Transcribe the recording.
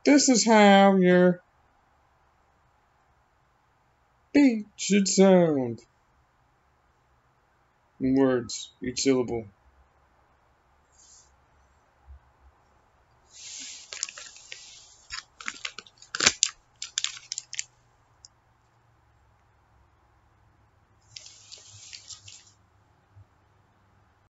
This is how your beat should sound. In words, each syllable